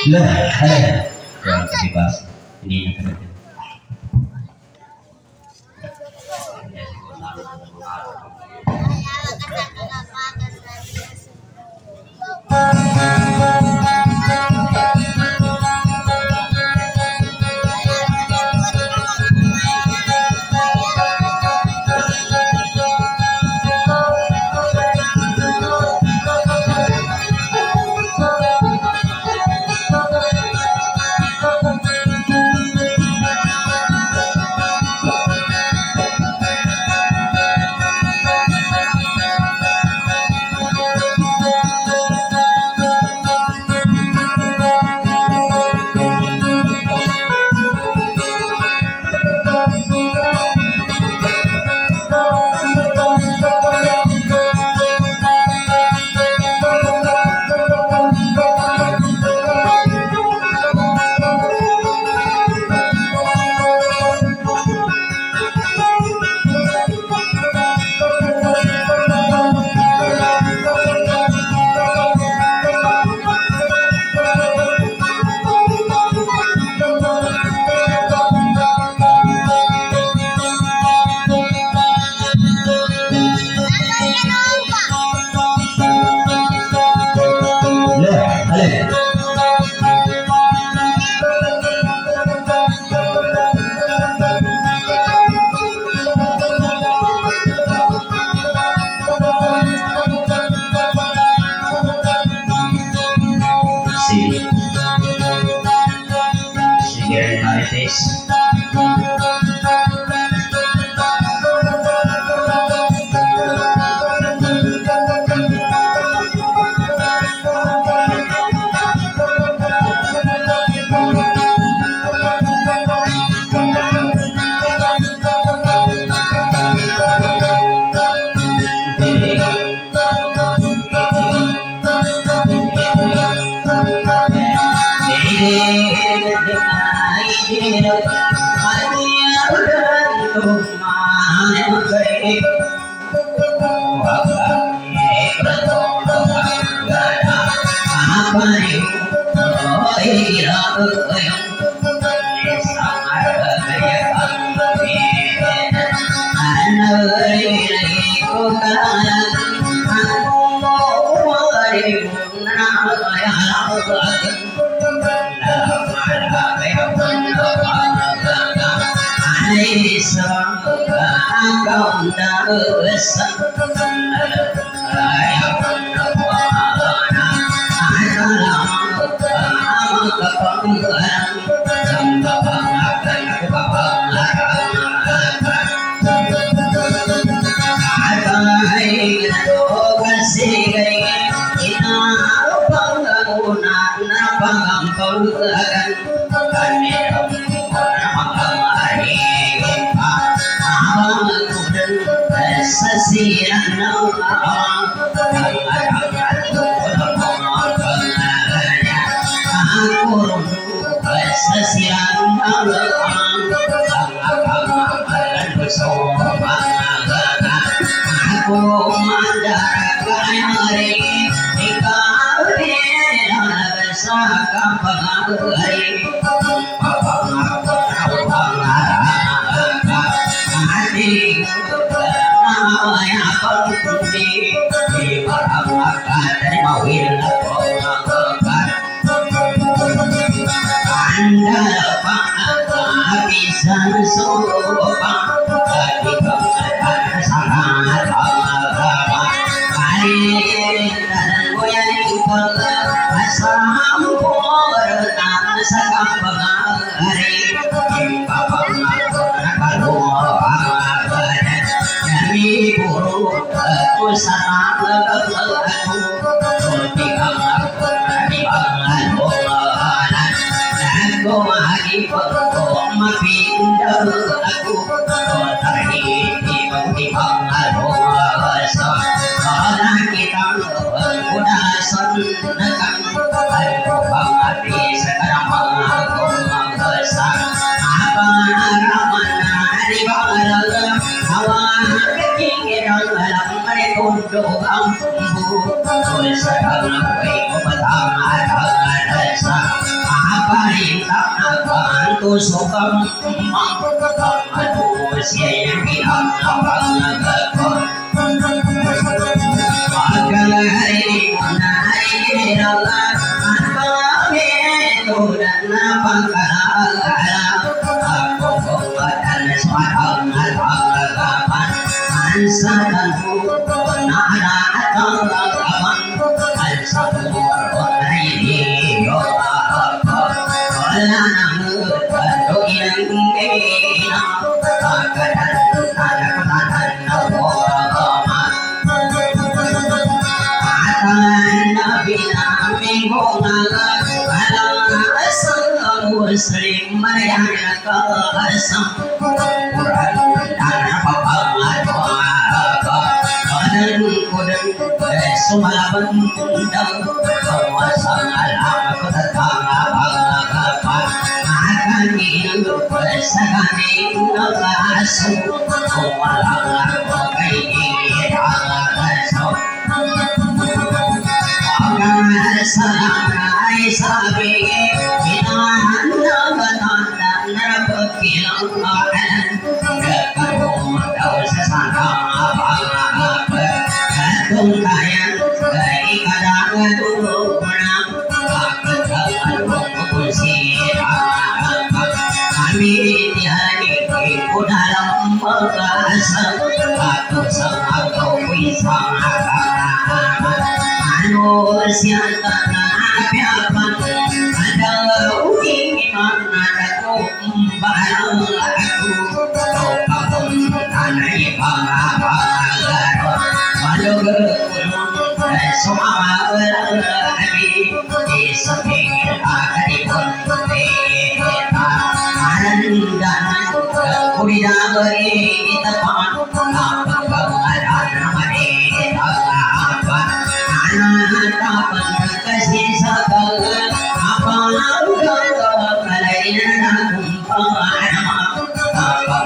Lah, yang dibahas ini tunduk ambu sedang aku pertama desa apa tak bantu sokam manusia yang bilang abang Magalari menai dalam kami dan pangkalan aku dan suara ngalapan ansakan nara tanggapan ansaku ini yo namu yang ini akadan anak Nabi Muslim yang kasam Quran dan dan kudan semua bendang kawasan alam kota akan segani ngasam walang ini Sarai sabi inahan nabatan dan berkilang makan kekarum daun sesangkang apa katung kayan kadang dulu menang keterangan mengusi kami dihari ku dalam mengasah atau sang atau pisang manusia tanah piapan ada ugi mana aku barang aku kau kabun tanah ibarat malu berkulun semua berlari di sepingin akan dipun dan kuda beri tepat apa keadaan mari apa anak kasih segala apa kalain apa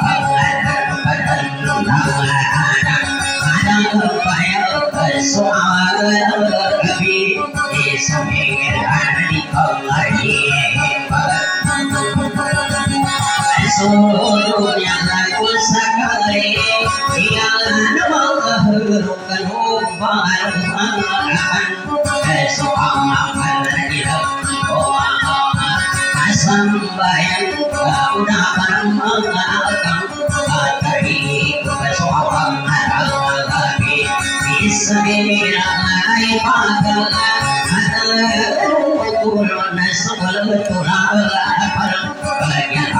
ada upaya soal lebih disempurnakan di kembali seluruh yang aku sekali yang mengehurukan hubungan soal makan lagi asam bayang udah barang mengalahkan tadi soal lagi bisa dibilang pagal ada ukuran sebelum turun bagian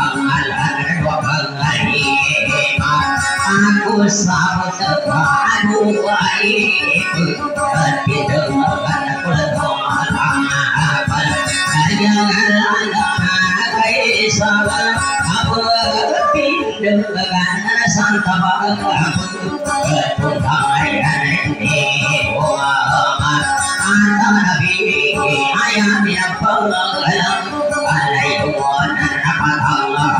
aku selalu terpadu baik dan didengarkan aku lepas jangan ada kisah aku pindah santap aku tuntangan ini nabi ayam yang pengalam alaikum apa Allah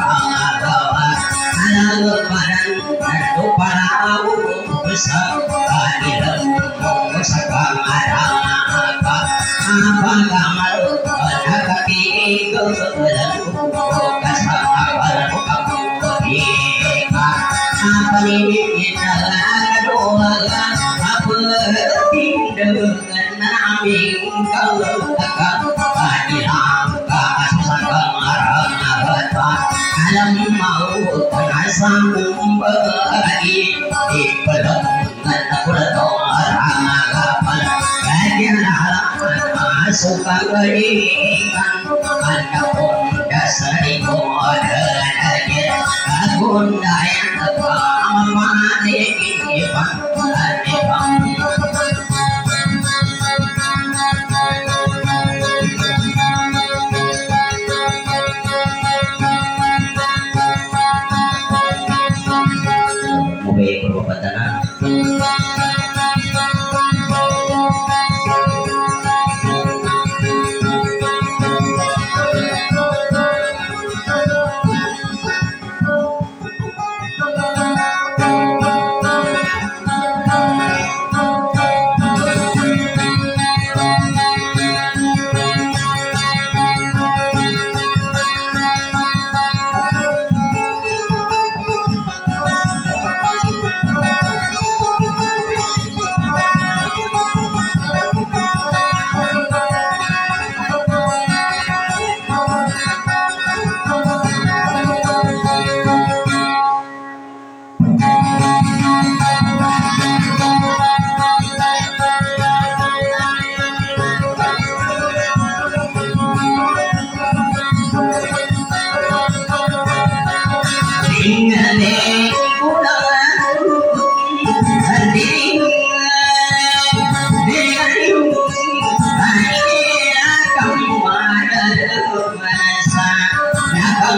para besar adilam musakam apa gamal kaki gelan kasar apa ini doa apa tindakan nami kalau adilam kasar alam mau asam bagi di pelangan kulador anggapan bagian halaman masuk kalikan ada pun dasar modern aja bunda yang aman ini bang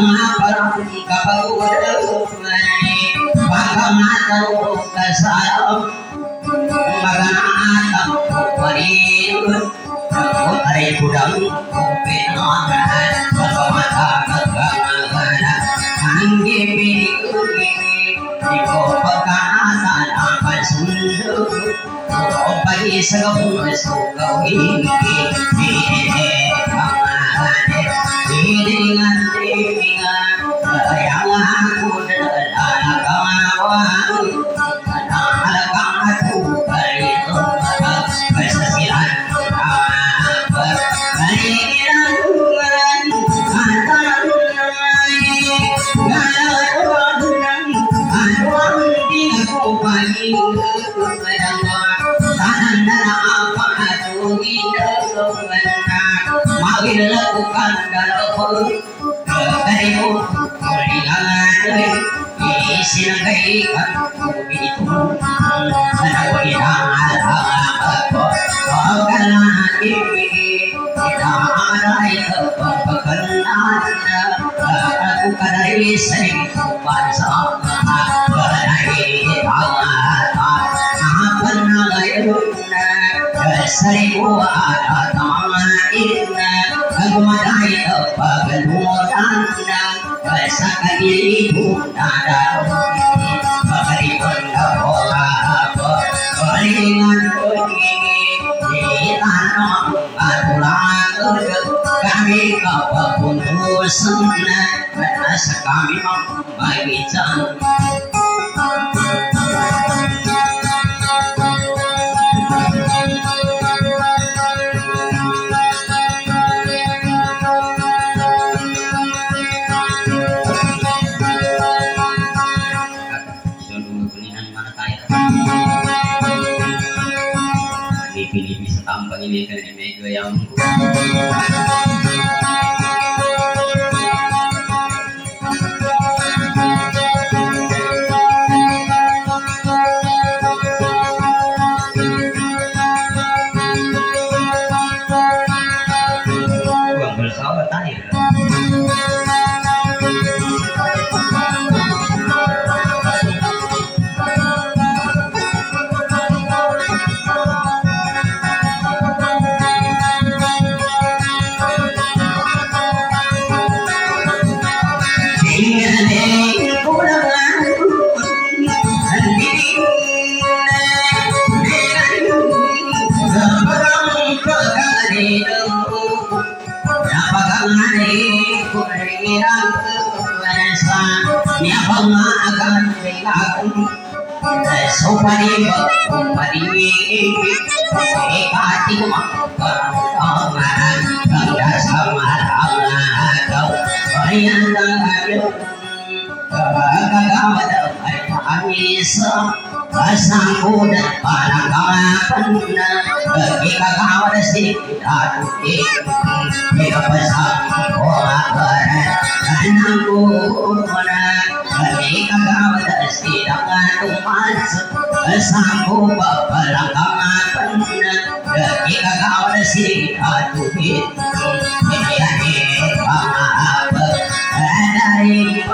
Pangapalang kapagulan Pagkamatang kasalam Maganatang kuparin Aray kudang kupinangan Pagkamatang kagana Anggi pinigugini Iko pagkatan akan sundo O pagi sa puso gawin Hilingan-hilingan Yang aku dalalagang Dalalagang aku Kalito Kesesilan Kaligiran Antaran Galawan Aduan di aku pagi Tahan dan apa aku hidup Makin lakukan dalam darimu Meringan Isinagaikan Itu Menawairan Aku Pagkalan ini Tidak ada Keperkenan Aku kadari sering Bangsa Kadari Tangan Apa nagayun Seribu ada tangan Aku madai pagluran Sakali bunda Pagalipan ako Palingan di tanong atulang Kami kapapuntusan Nasa kami mambagitan Pilih bisa tambah ini kan mega yang buang bersahabat tadi Supari ekati kumakan kanda sama kau bayang kagawad Anisa pasangku dan panangkapan kagawad sikitatu pasangku anangku kagawad sidangan tumas pasangku papalangkapan kagawad sikitatu dari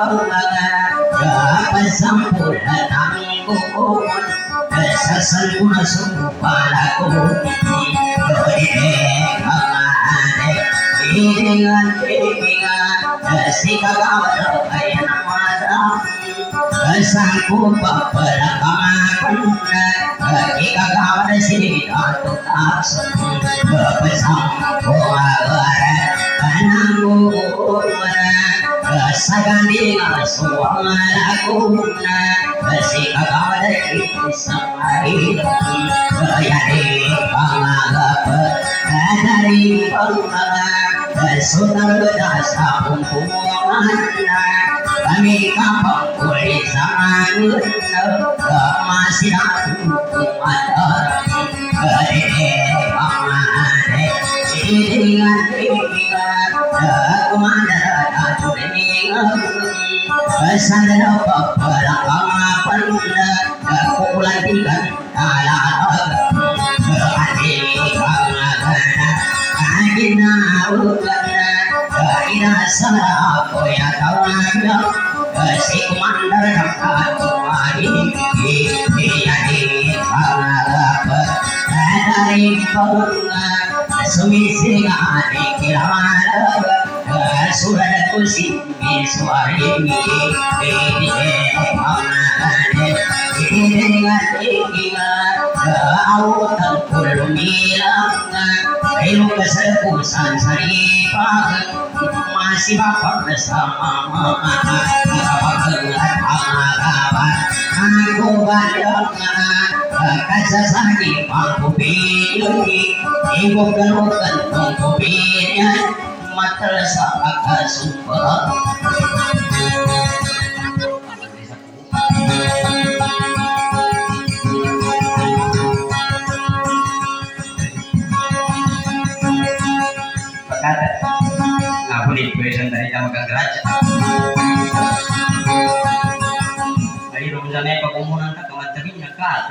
pasampulan aku sesungguhnya sumpahku dengan si kagawad ayah nama sangku papalangkapan kagawad sikitatu pasangku anangku sagani suaraku si kagawad sampai yari pangalap dari pangalap sutar dasa kumpulan kami kapal kulit sangat masih aku ada Sandra papalangkapan kulantikan alaga adik agina ugana ina sana koya tawagna si kumandar dapat kumari iya di pangalap dari pangga sumisi ngadi kiramana surat kusi suari ini pangane ini ngatinga autan kulmilang ayo kesekusan saripag masih bapak bersama aku bandang kaca sani pangku pilih ibu kelukan pangku pilih mata saat sumpah aku dipesan dari tamu ke gereja. Dari rumahnya pengumuman ke kementeriannya kata.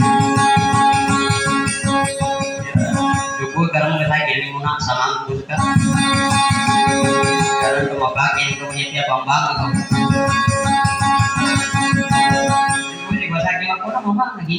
Cukup karena mereka ini munak sama aku kan. Karena cuma pakai itu punya tiap pembang aku. Cukup di bahasa kita aku nak mau lagi.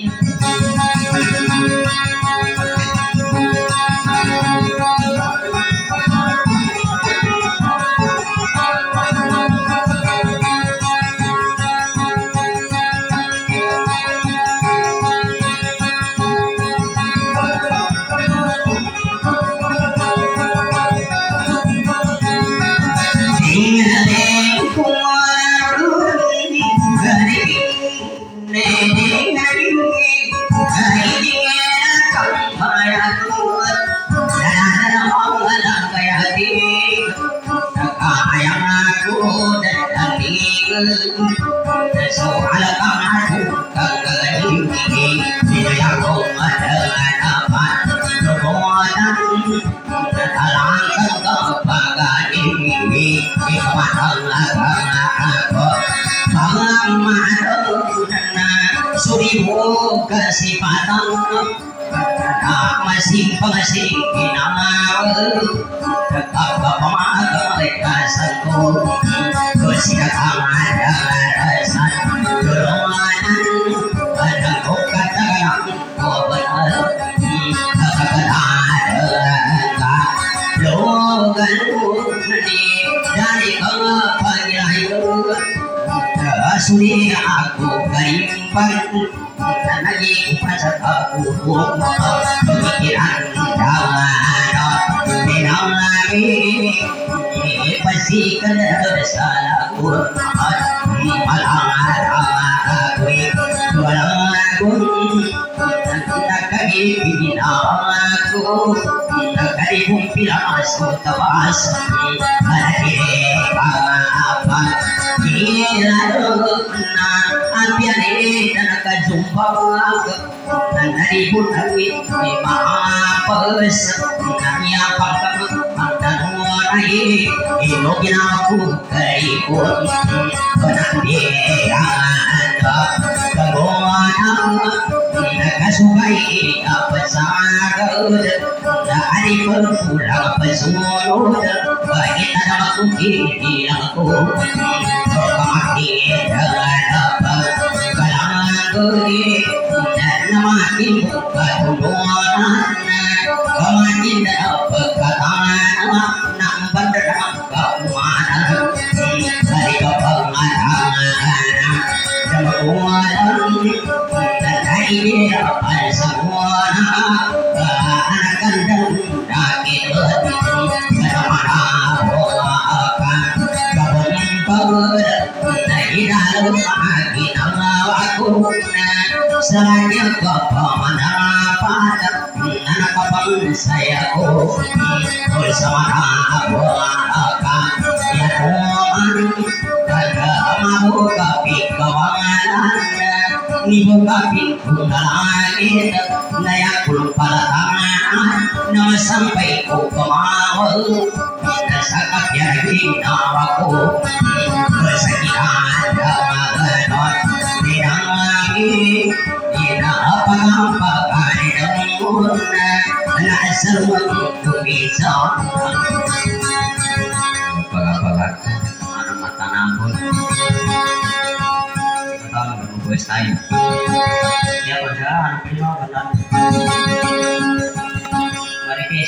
Kesipatan masih pengasih nama tetap pemakai kasanku kesiapan ada rasa dorongan ada kata-kata kau benar kata-kata logan dari kepanggil itu sudah aku kaimpan lagi pasal aku pemikiran dalam lagi pasti kena salahku malam aku tak kali bina aku tak kali bumpilah masuk tabas lagi apa kira na ambiane tanaka jumpa nanari bunawit ni maapes nanya pangkam mantanai ilogin aku kaipun penambihan kegonang nakasukai apa sagad dari berpulang pesulud bagi tanah aku kiri aku kemakin dengan apa kalangan gede dan makin buka hubungan kemakin apa kataan nak berderang kemana dari kepengarangan kemudian dan dari apa semua anak kandang daging kemana dalam hati aku selanya kepamanah pada anak kapal saya bersama aku akan ya Tuhan kagak mau tapi kawangan ni buka pintu langit nayak lupa tangan nama sampai ku kemau sakit jadi nawaku kesakitan dalam tidak lagi tidak apa-apa kadang nak semua itu bisa bagat mana mata nampun kita tahu menunggu time ya pada anak prima benar mari guys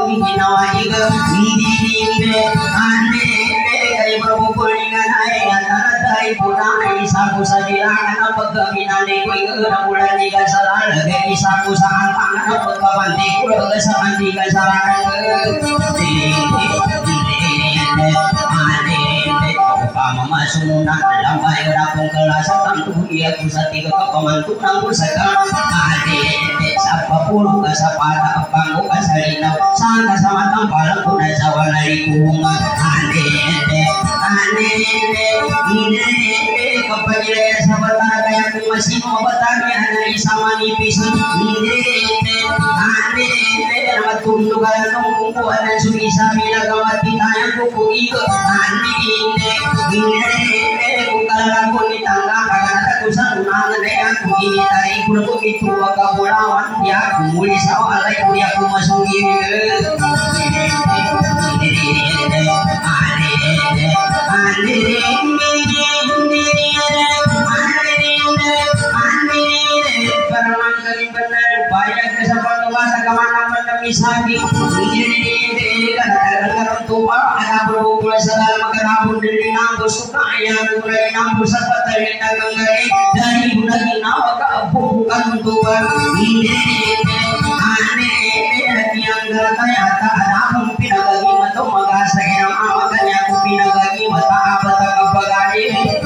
Ande kay punay isa ko sa dilangan ang pagkaminali ko na bulan di ka sa lalagay isa ko sa antangan ang pagkabanti ko sa kandigan sa rangan pamamasunan lambay rapong kalasan tanto iya ko sa tiga kapamantunan ko sa sa papulo ka sa pata pango ka sa linaw sana sa matang palang ko na sa walay kung kapag sa bata kaya kung masino batang yan na isa manipis matulog ka lang nung kumukuha ng sumisabi na gawat kitayang kukuiko kung kalalang ko nitangga kagata ko sa unangan na yan kung initarin ko na kung ituwag ka mulawan ya kumuli sa alay ko ya kumasungin Isagi ini kadang-kadang tupa ada berbulan salah makan dari nambus kaya mulai nambus apa dari tangangai dari bulan nawa bukan tupa ini aneh yang katanya tak ada pun pinagagi mata magasa yang makanya aku pinagagi mata apa tak kabagani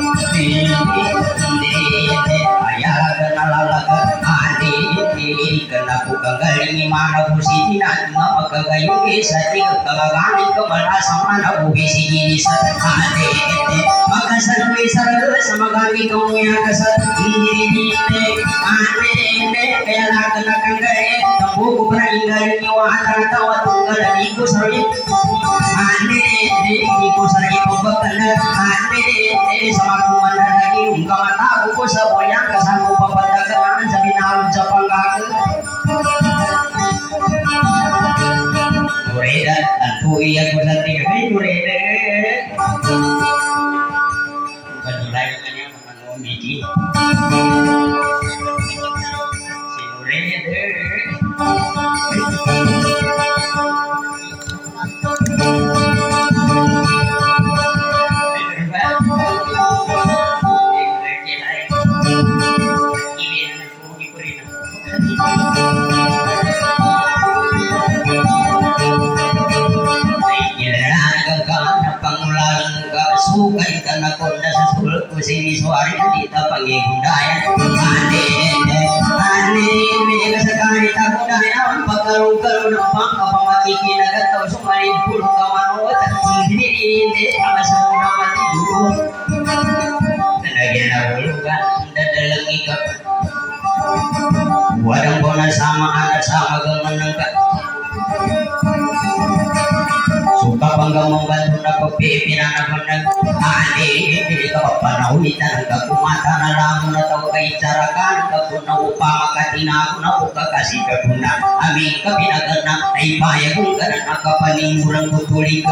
ayah kenalalaga kena bukan garing mana posisi nak mapagagayo isa tiga kabagani kemana sama na bukisi diri sa hati makasalwi sa magami kong yang kasat hindi kaya lakan akan gaya tambo ko peraingay niyo ang tawa tunggal di ko sarili di ko sarili pagkakala sama kumanan lagi kamata ko sa boyang kasama papatagaan sa binalong sa panggagal Nureda tentu iya ko sa tingin Nureda kanilay kanya manumiti si Nureda sukai tanah konda sesul kusini suari kita panggil budaya aneh sekali tak budaya pagalu-galu nampang kapamati kinagat tau sumari puluh kawan ini apa semua mati dulu tenaga dulu kan dalam ikap wadang bona sama anak sama gemenengkat suka bangga membantu na pagpipina na panag kapanawitan kakumata na lang na tao kay carakan kapuna upama katina na uka kasi kapuna aming kapinagan ay payag kung kanan akapanimurang kutulig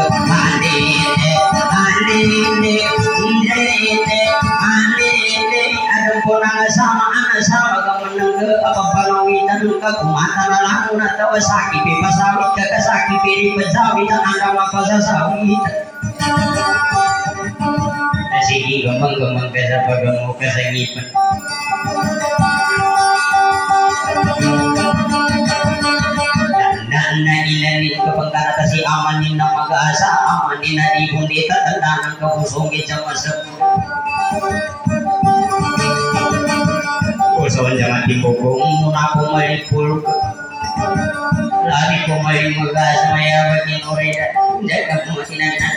adam po na sama kamanang kapapanawitan kakumata na lang na tao sakit pasawit kakasakit pasawit ang mapasasawit sige gamang-gamang ka sa pagamo ka sa ngipan na ilalit kapag karata si amanin na mag-aasa amanin na di kundi tatanda ng kabusungit sa masap usawan jangan dipukung muna po malipul lagi po may mag-aasa mayabat ni Noreda jaga po sinana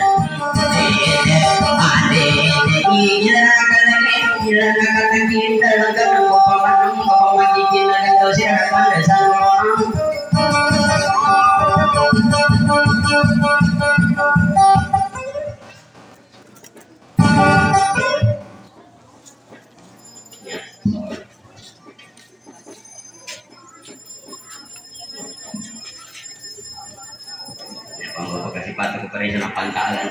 kasih patu ko rin sa pantalan.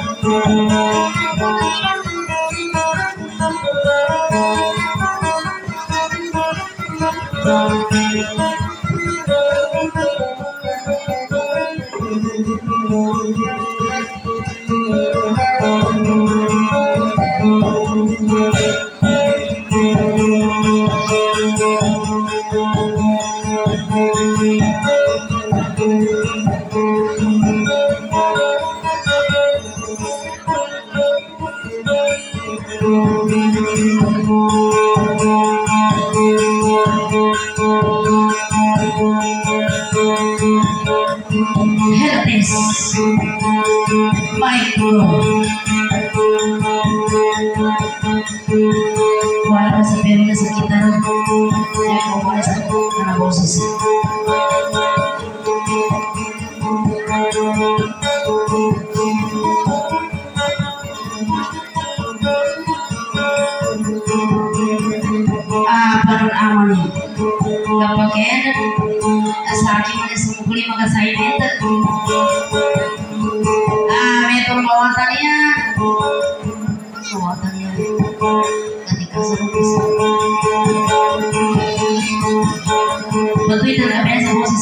Wala sa pera sa kita na wala sa boses. Panon aman nih kapag sa akin mga sumukuli mga silent metong mawatan niya ketika servis betul itu nggak biasa boses.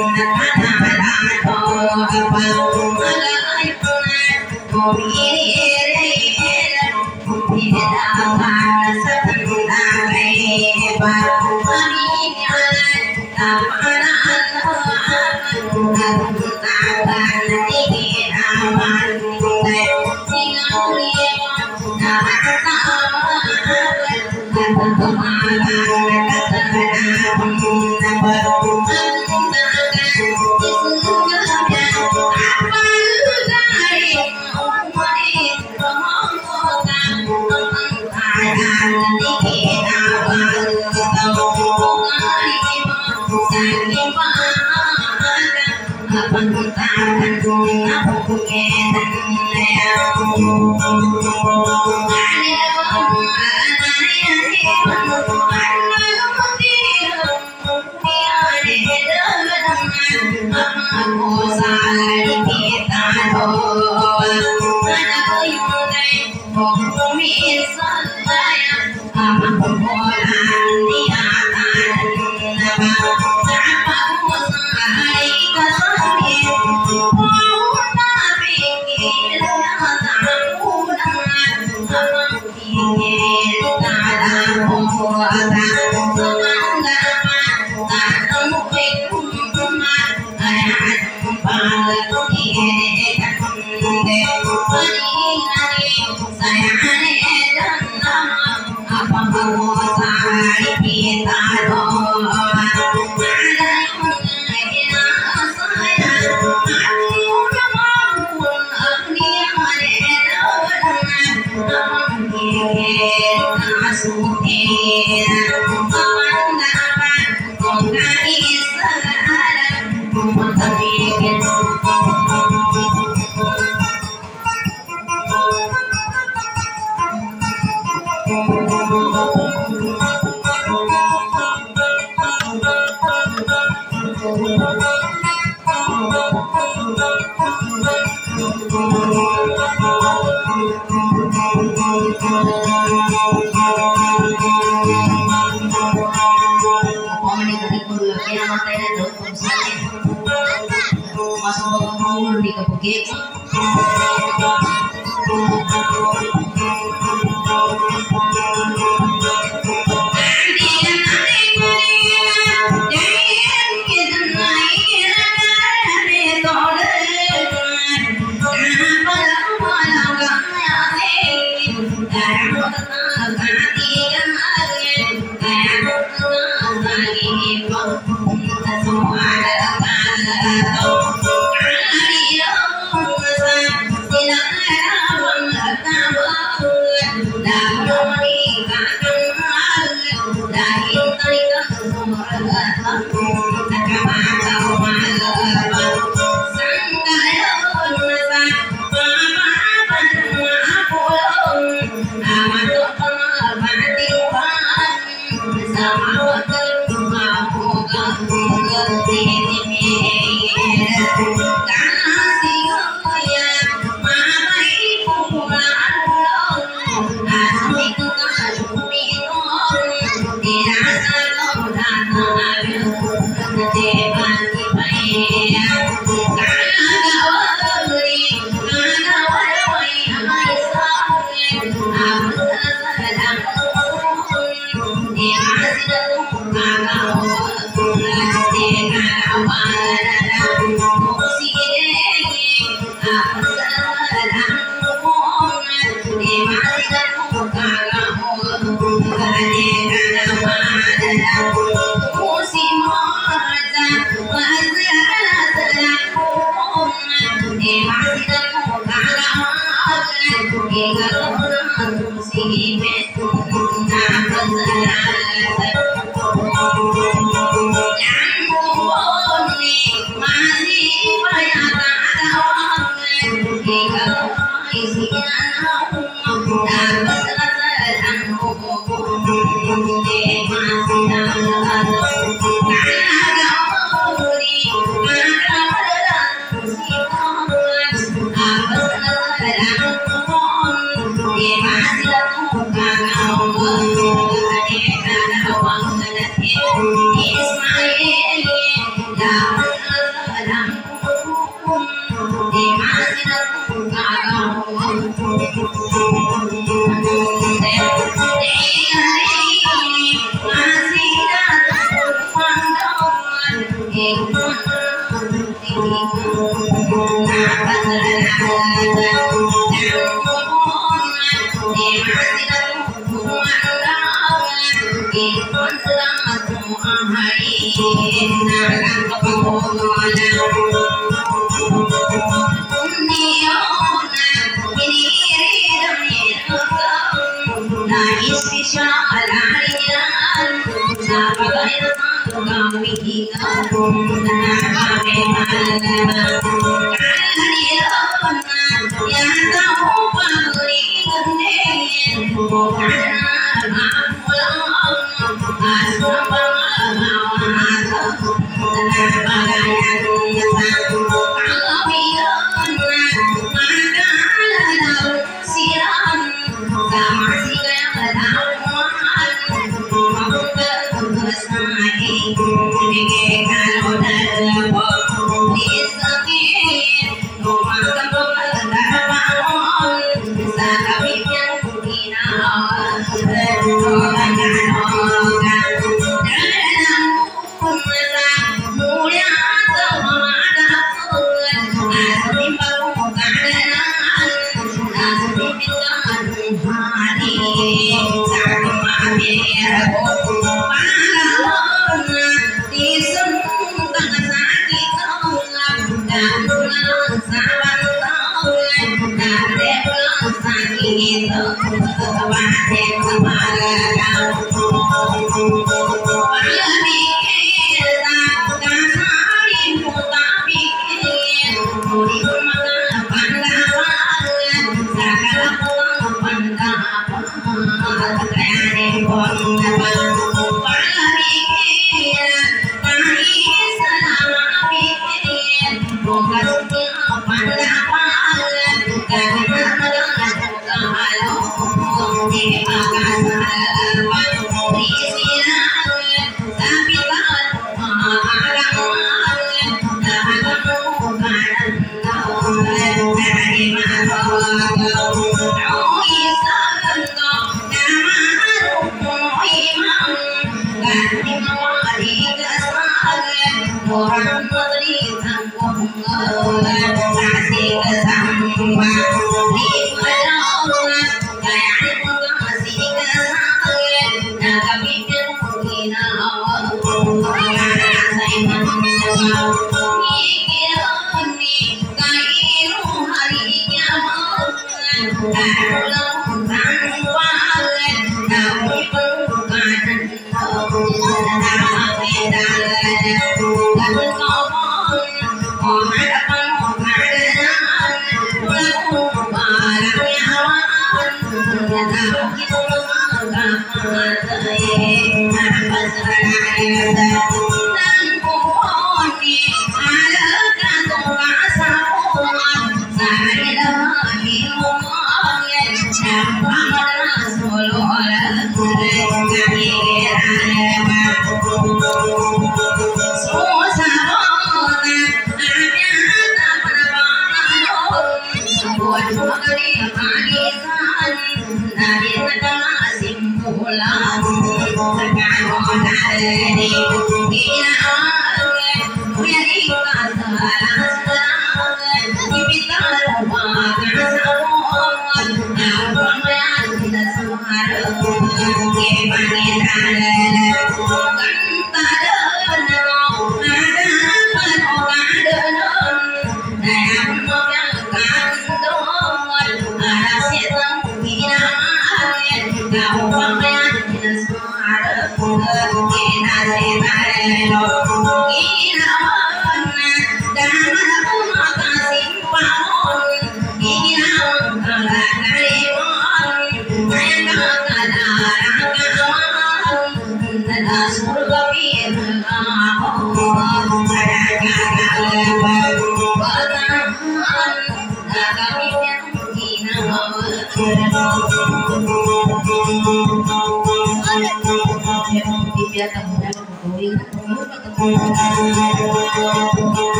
Ismail,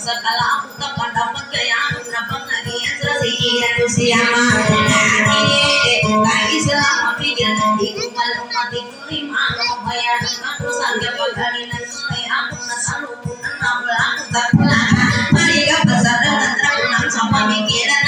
sakala utak pada pagaya na pangagian sa siyan siyama kai selama pikir di kumal mati kuy malu bayar aku sangga pagalinan kuy aku nasalu nang aku tak pulang mari ka pasar dan terang sama pikiran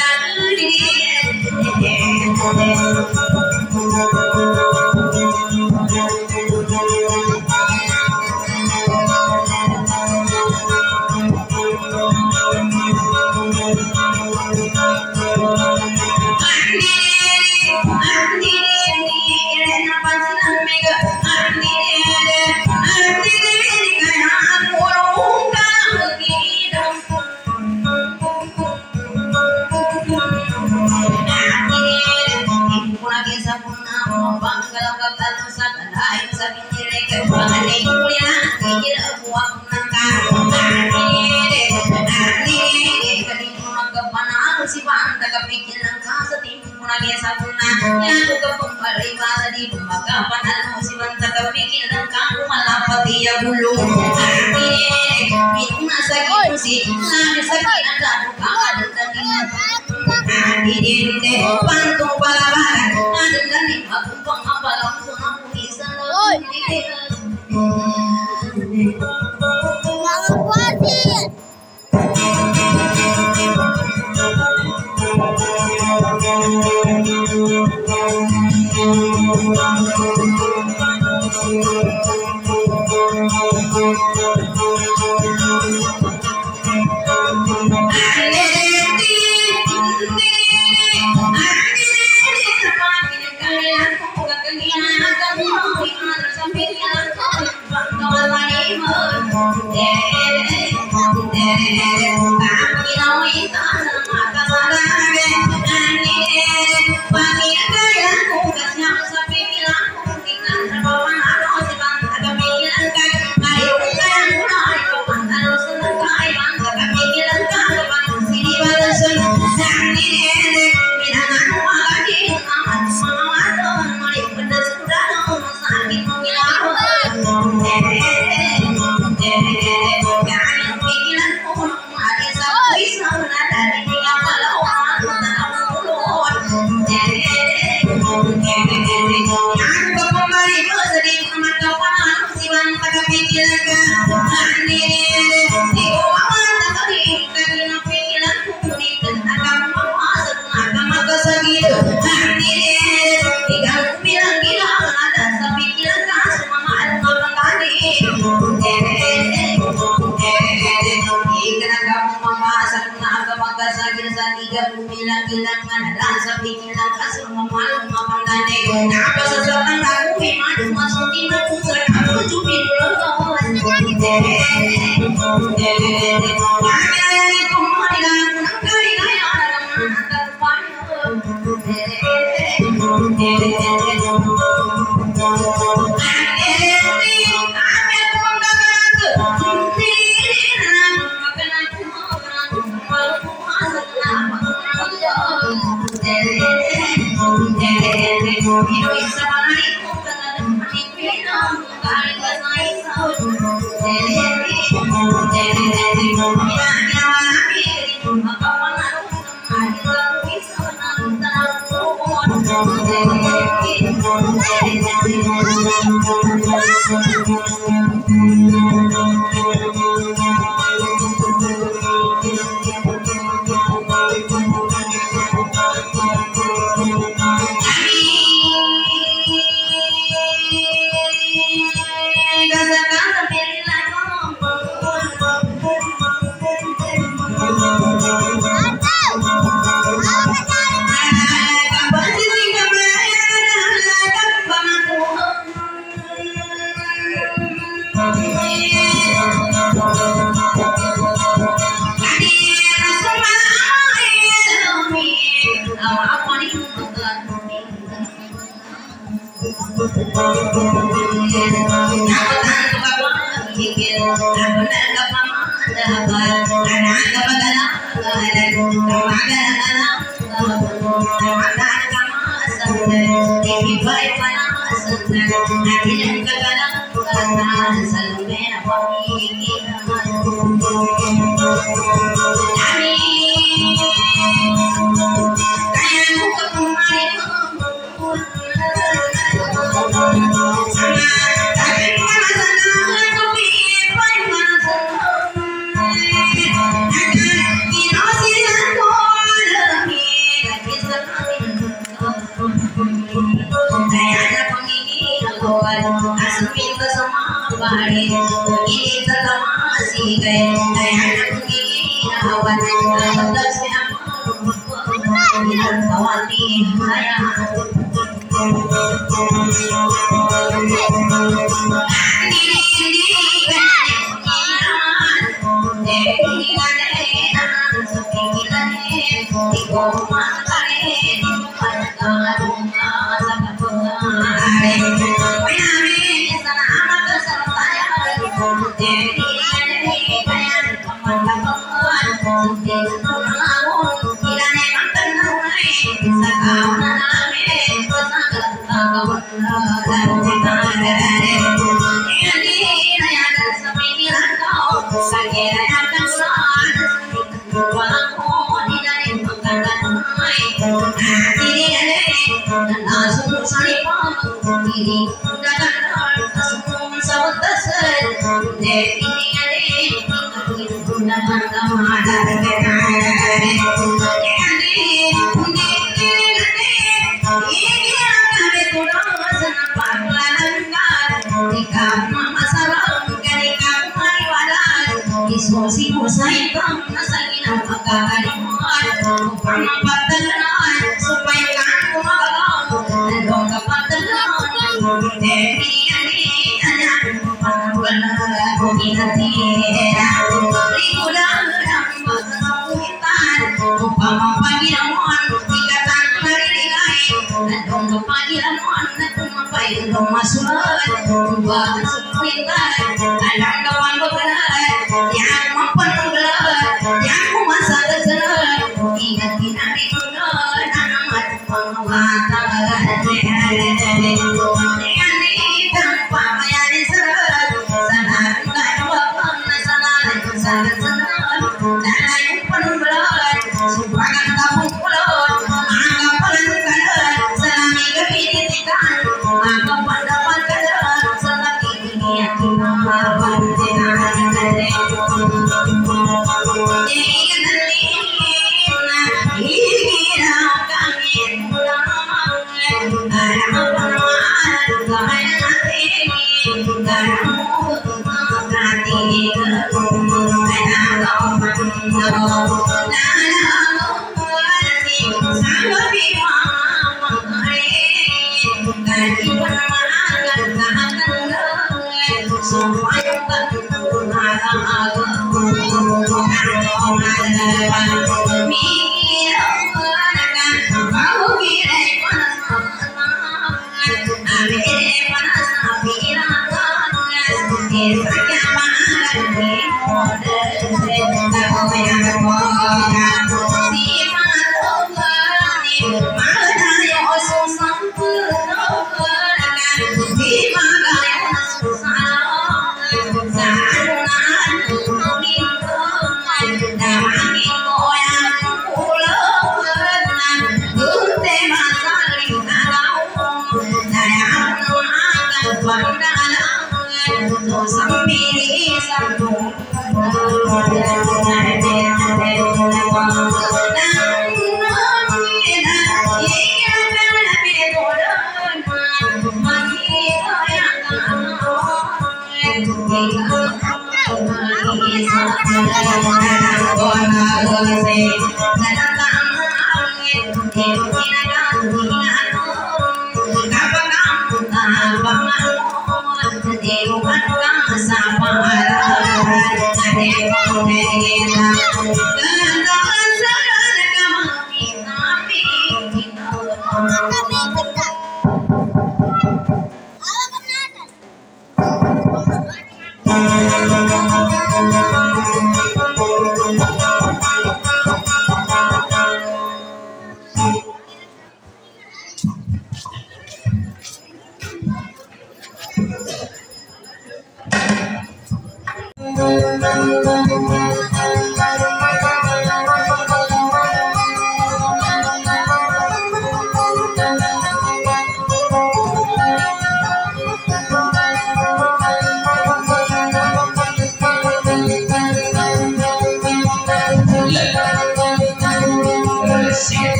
Hati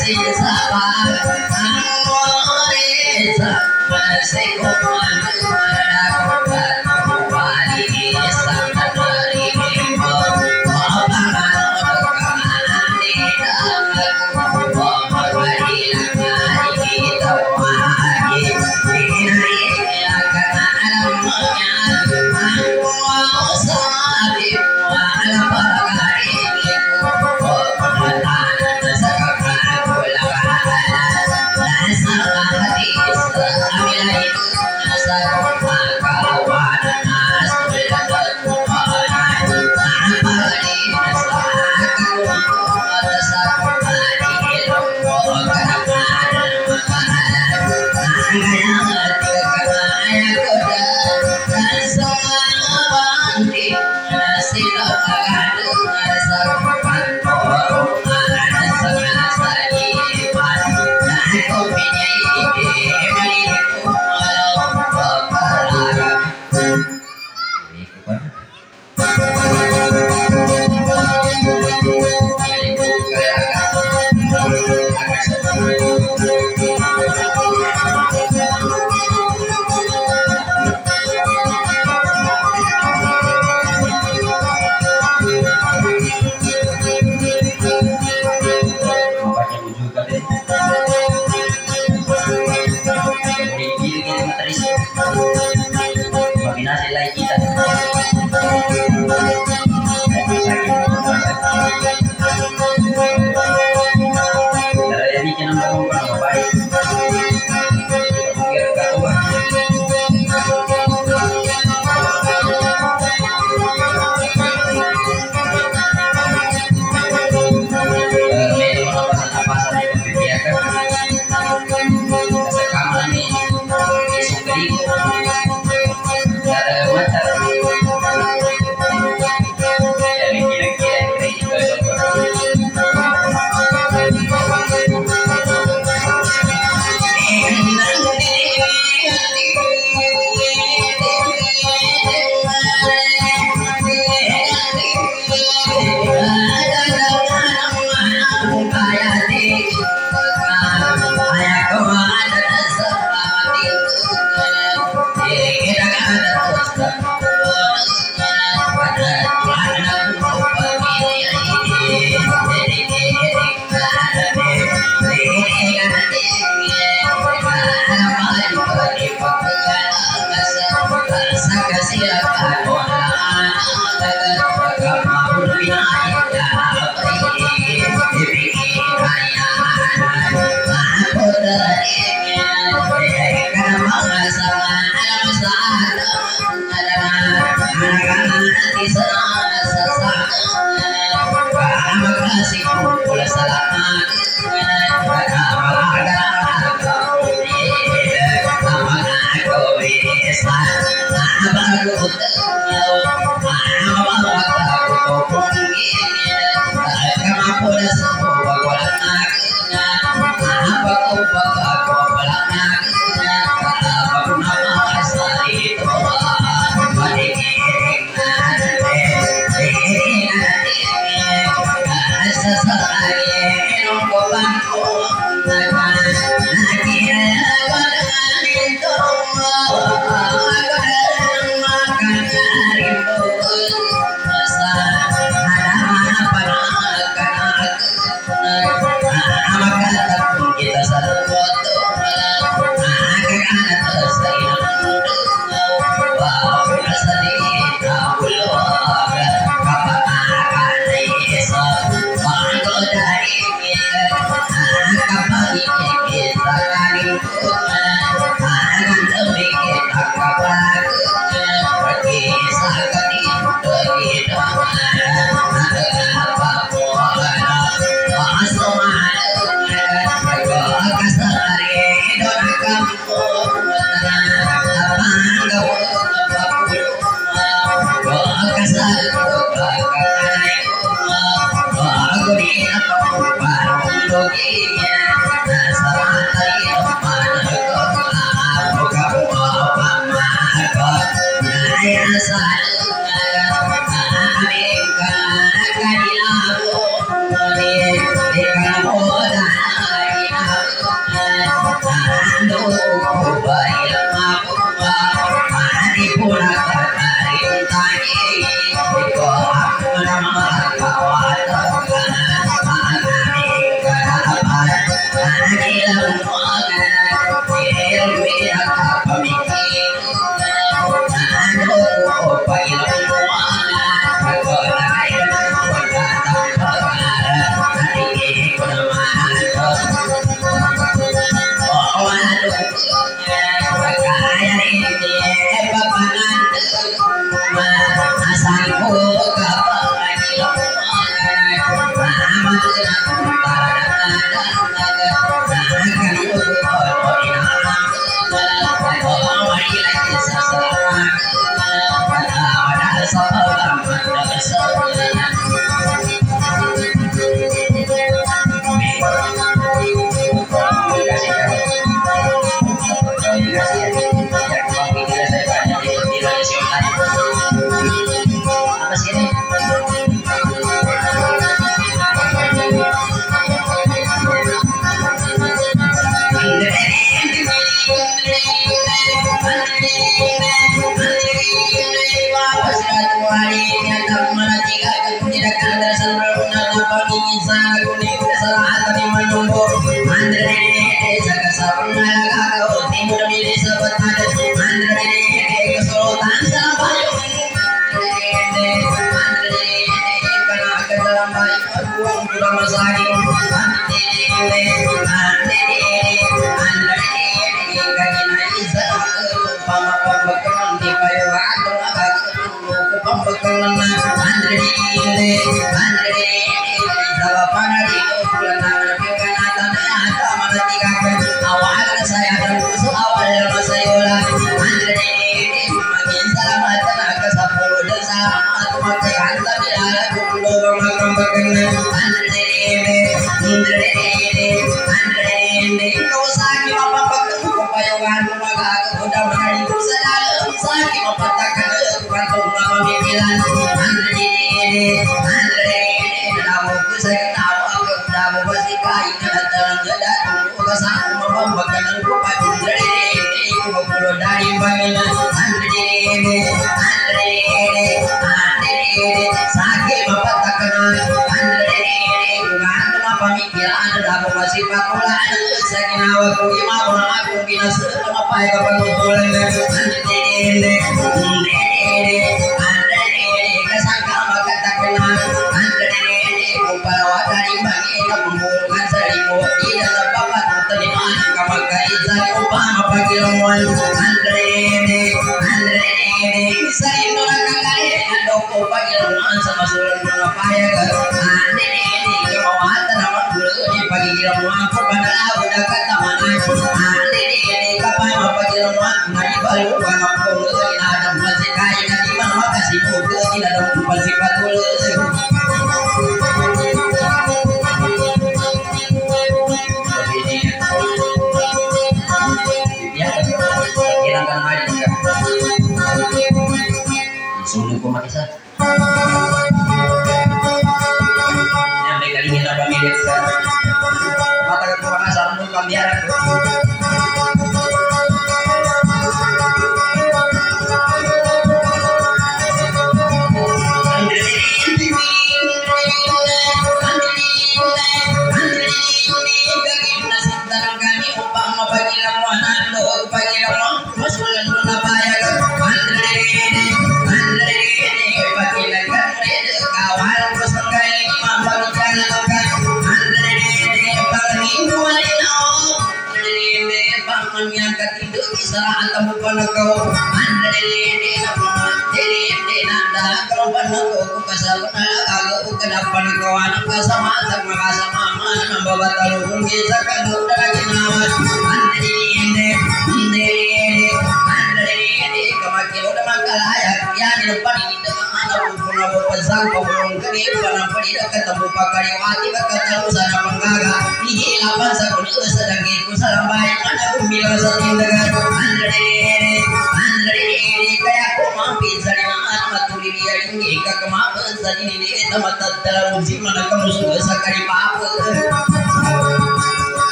Hãy subscribe cho kênh Ghiền Mì Gõ để không bỏ lỡ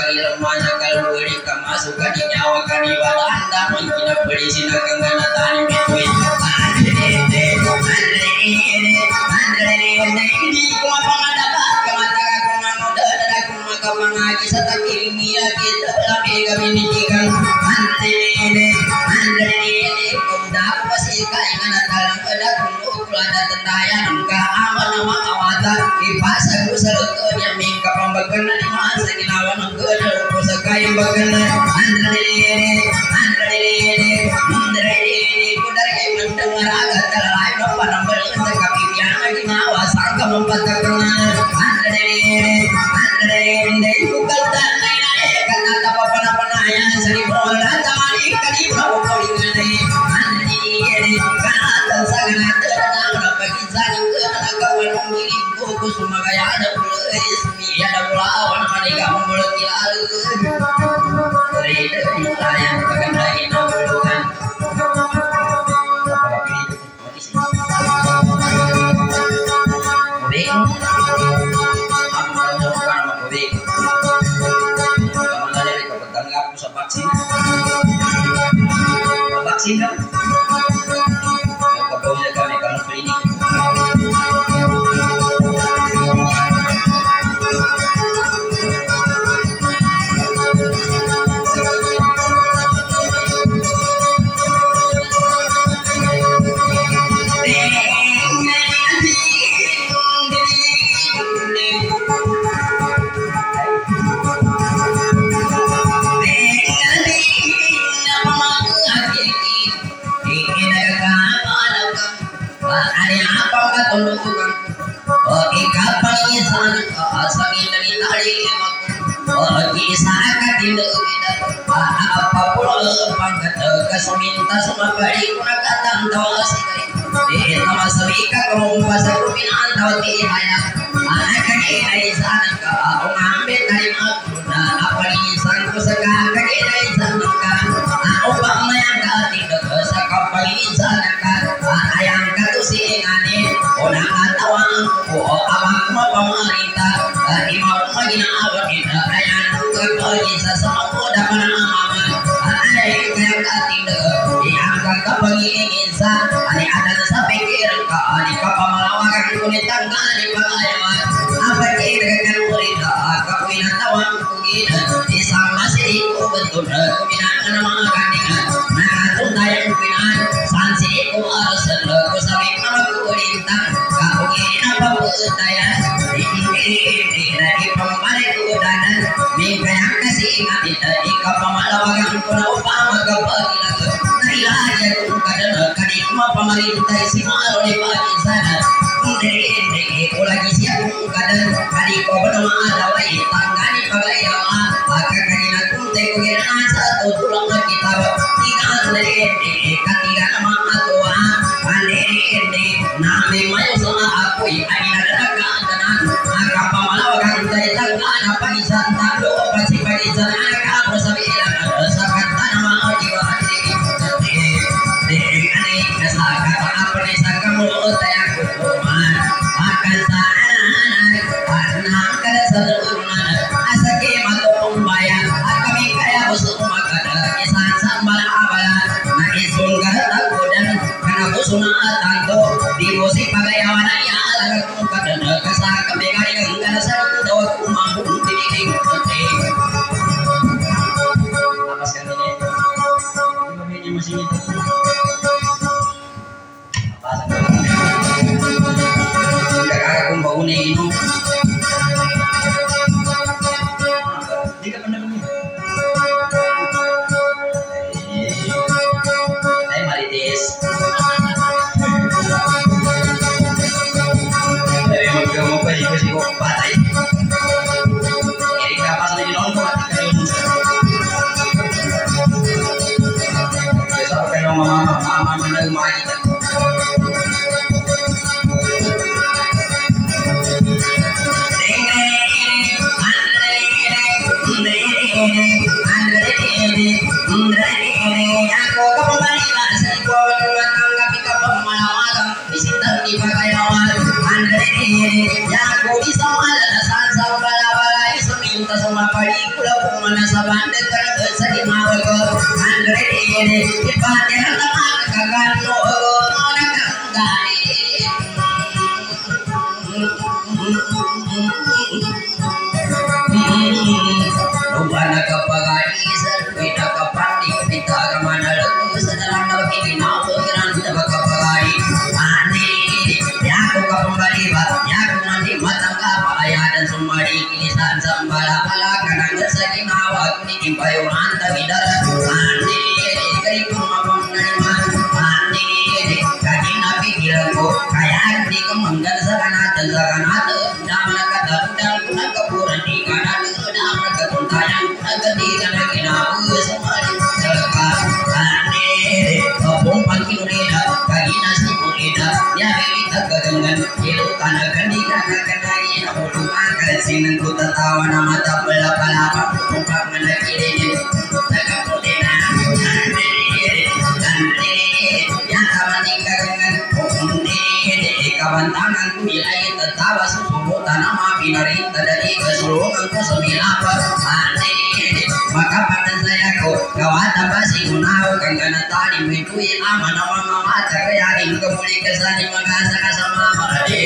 ilmu kalau beri kemasukan di nyawa kadiwala anda mungkin beri sinagang gana tani betwe di kuma pangadapat kamataga kuma modada kuma kamangaji satakil mia kita labi kami nikikan andre kumda pasi kai ngana talang pada kundu kulada tendaya nungka aman nama awata ipasa kusaluto nya mingka pambagana di masa ginawa nungka kusakai bagana andre kudari mendengar agak terlalu lupa nomor tetapi yang ginawa sangka membatakana andre bukan tanai kata apa ya sari bola tadi kali bawa polingane andre kata sagana tenang bagi zaning ke kawan milikku kusuma gaya ada pulis mi ada lawan mereka membuat kialu dari sayang kagak lagi nabulukan vaksin dong. Kemudian kami kalau klinik. Minta semua bari kuna katang tawa sikari di tawa sabika kumpasa kuminan tawa ti haya kaki ai sana ka ngambe tari makuna apa ni san kusaka kaki ai sana ka upa maya ka tidak saka pagi sana ka ayang ka tu singane ona tawa ko awak ma pamarita imau magina awak ina ayang ka pagi sa sama koda pana mama ai kaya ka kapagi insan ani ada sa pikir ka ani kapamalawagan kulit tangani pangayawan apa kira kan urida kapina tawang kugina isang masih ko betul kuminan nama kaningan nakatun tayang kuminan sansi ko arasan ko sabik nama kulinta kapugina pabutayan dari pemare kudanan mingkayang kasih ingat ikapamalawagan ko na upama kapagi ilaja kadang kadang cuma pemerintah si malu di pagi sana dek lagi siap kadang kadang kau bernama ada lagi tanggani pakai doa maka kadang aku tengok satu tulang kita tiga ketiga nama tua pandai nami mayu sama aku ini ada kanan maka pemalawakan dari tangan apa di sana lo pasti pada sana kamu sabilan sakat tanah jiwa di musik pagayawan ya lagu kadang kesah kebegari enggak satu dawa mampu diri apa sekali ini masih itu aku mau ini jika benar-benar saya maritis dari mau pergi ke sini kok patai ini kapas lagi nonton mati kayu besok kayak mama menang lagi mapadi kula kumana sabande kara sari mawako andre ene ipate lama kagano nona kangani Rupana kapagani sarvita kapandi kita ramana lagu sadarana kini nawo kiranta kapagani ane yaku kapambali ba yaku mandi matanga paya dan sumari kini san sambala pala kanang sagi nawa kini impayo anta bidara ane kai kumapam nani ane kani nabi kirako kaya di kemangan sakanat damna kata dan kuna kapuran di kanan damna ketuntayan kuna ketiga kina sumari selaka ane kapung pagi nurida kagi nasi nurida ya kita kedengan ilu tanah kandi kakak kendai namun makan sinan ku tertawa nama tak belapa-lapa muka mana kiri tak putena yang kawan tinggal dengan kawan tangan ku ilai tertawa susu tanah binari terdiri keseluruhan ku semilapa maka pada saya ku kawat basi gunau kangana tadi mitui aman nama mata kayari kemuli kesani magasa sama made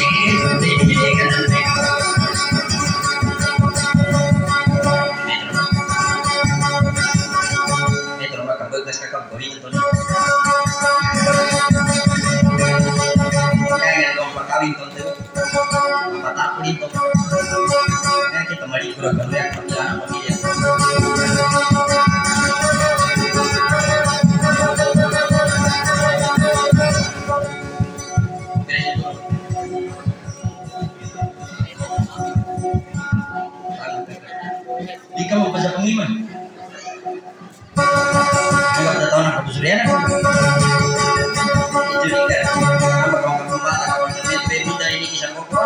Metro maka begas kakak bori itu kayak dong pakawin tuh patah pulin tuh kayak kita mari kurang kerja perjalanan mobilnya Ika mau baca pengiman juga ada tahun aku busurian aku jadi kan apa kawan pembatas kawan jadi dari ini kisah kok